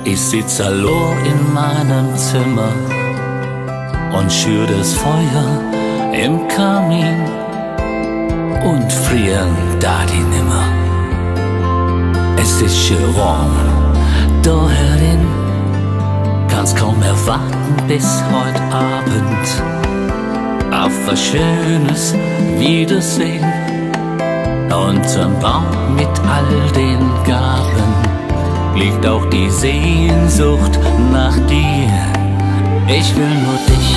Ich sitz allein in meinem Zimmer und schür das Feuer im Kamin und frieren da die nimmer. Es ist schön warm da herin, kann's kaum erwarten bis heut Abend auf was Schönes Wiedersehen unterm Baum mit all den Gaben liegt auch die Sehnsucht nach dir. Ich will nur dich,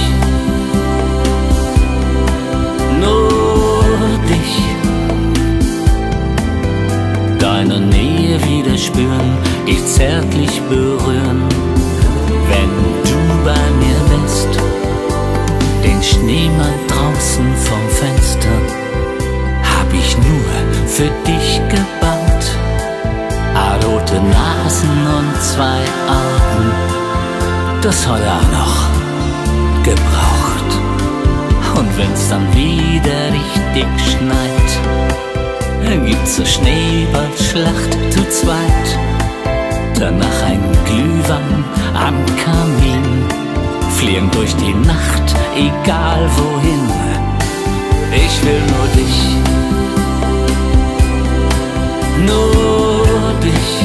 nur dich, deine Nähe wieder spüren, dich zärtlich berühren, wenn du bei mir bist. Den Schneemann draußen vom Fenster hab ich nur für dich gebaut. Rote Nasen und 2 Augen, das hat er auch noch gebraucht. Und wenn's dann wieder richtig schneit, gibt's eine Schneeballschlacht zu zweit. Danach ein Glühwein am Kamin, fliegen durch die Nacht, egal wohin. Ich will nur dich, nur dich,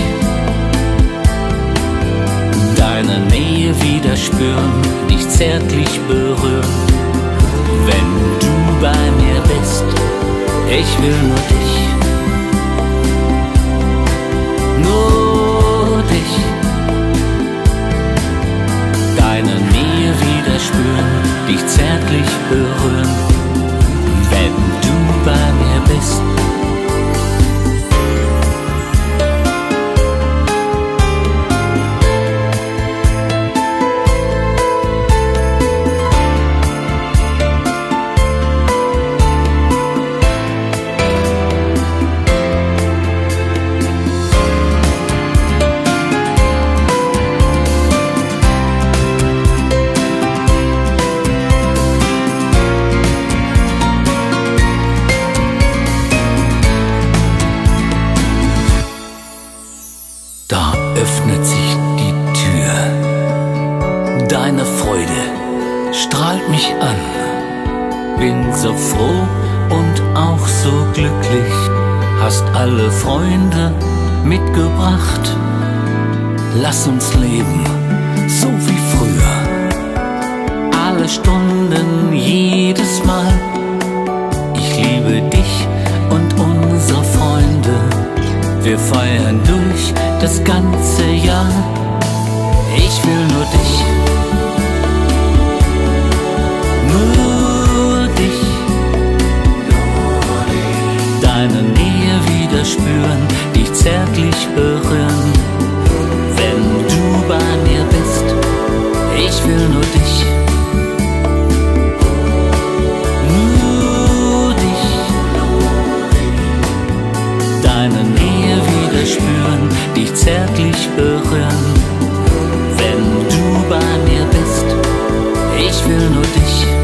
deine Nähe wieder spüren, dich zärtlich berühren, wenn du bei mir bist. Ich will nur dich, nur dich, deine Nähe wieder spüren, dich zärtlich berühren, wenn du bei mir bist. Da öffnet sich die Tür, deine Freude strahlt mich an. Bin so froh und auch so glücklich, hast alle Freunde mitgebracht. Lass uns leben, so wie früher, alle Stunden, jedes Mal. Ich liebe dich und unsere Freunde, wir feiern durch das ganze Jahr. Ich will nur dich, nur dich, deine Nähe wieder spüren, dich zärtlich berühren, wenn du bei mir bist. Ich will nur dich, nur dich, deine Nähe wieder spüren, dich zärtlich berühren, wenn du bei mir bist. Ich will nur dich.